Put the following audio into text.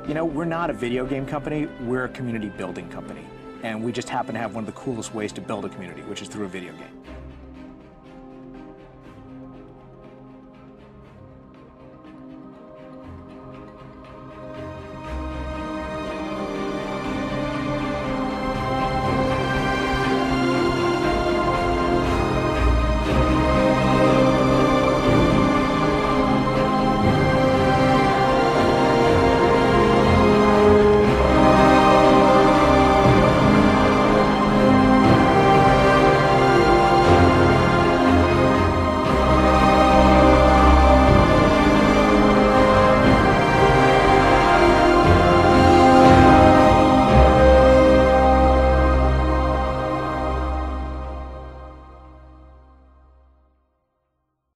You know, we're not a video game company, we're a community building company. And we just happen to have one of the coolest ways to build a community, which is through a video game.